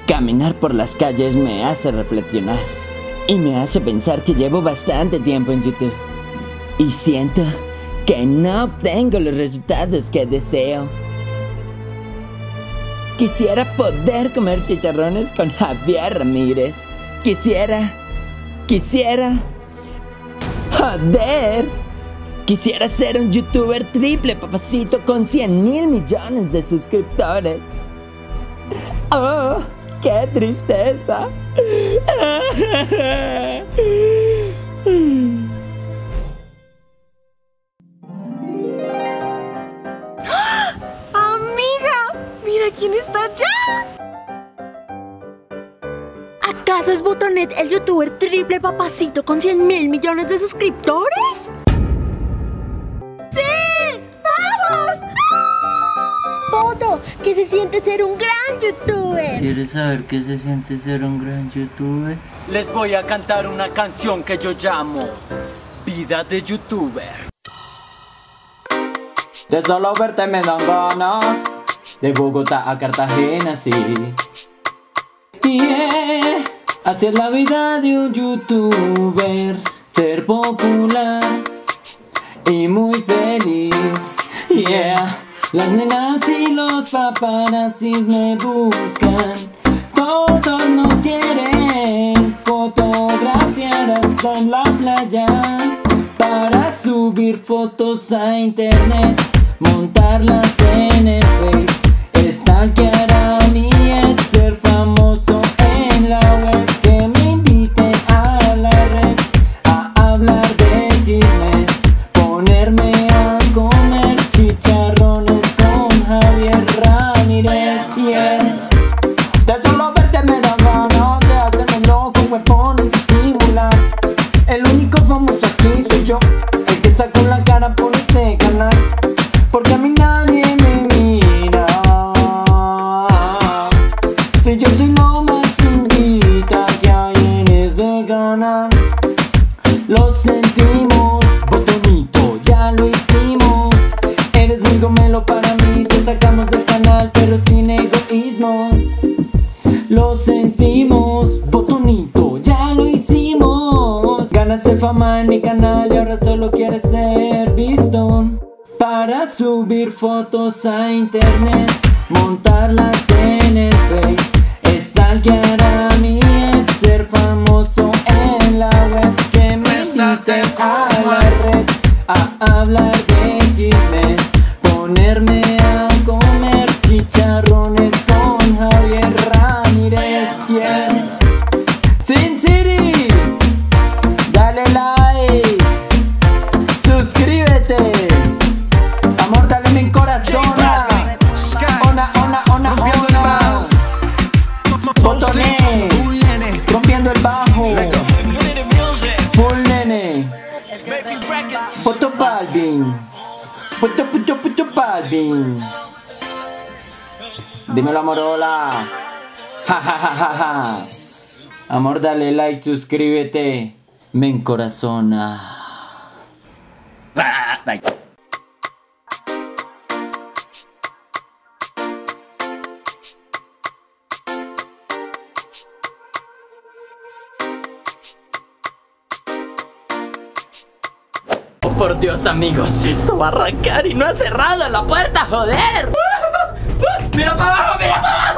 Caminar por las calles me hace reflexionar y me hace pensar que llevo bastante tiempo en YouTube y siento que no obtengo los resultados que deseo. Quisiera poder comer chicharrones con Javier Ramírez. Quisiera... Joder. Quisiera ser un youtuber triple papacito con 100.000 millones de suscriptores. ¡Oh! ¡Qué tristeza! ¡Amiga! ¡Mira quién está allá! ¿Acaso es Botonet el youtuber triple papacito con 100.000 millones de suscriptores? ¡Sí! ¡Vamos! Boto, ¿qué se siente ser un gran youtuber? ¿Quieres saber qué se siente ser un gran youtuber? Les voy a cantar una canción que yo llamo Vida de Youtuber. De solo verte me dan ganas, de Bogotá a Cartagena, sí. Yeah, así es la vida de un youtuber, ser popular y muy feliz. Yeah, las nenas y los paparazzis me buscan, todos nos quieren fotografiar hasta en la playa para subir fotos a internet, montarlas en el Face, stalkear a mi ex, ser famoso en la web, que me inviten a la red a hablar de chismes, ponerme a comer chicharrones con Javier Ramírez. Yeah. De solo verte me da ganas de hacerme loco, huevón y disimular. El único famoso aquí soy yo, el que saco la cara por este canal, porque a mí nadie me mira. Si yo soy lo más chimbita que hay en este canal. Lo sentimos, Botonito, ya lo hicimos. Eres muy gomelo para mí, te sacamos del canal, pero sin egoísmos. Lo sentimos, Botonito, ya lo hicimos. Ganaste fama en mi canal y ahora solo quieres ser visto para subir fotos a internet, montarlas en el Face, stalkear a mi ex, ser famoso en la web, que me inviten a la red a hablar de chismes, ponerme a comer chicharrones con Javier Ramírez. Yeah. Sin City, dale like, suscríbete, amor, dale mi corazón. Ona, Botonet, rompiendo el bajo, full nene, Poto Balvin, Poto Balvin. Dímelo, amorola. Ja, ja, ja, ja, ja. Amor, dale like, suscríbete, me encorazona. Oh, por Dios, amigos, esto va a arrancar y no ha cerrado la puerta, joder. Mira para abajo, mira para abajo.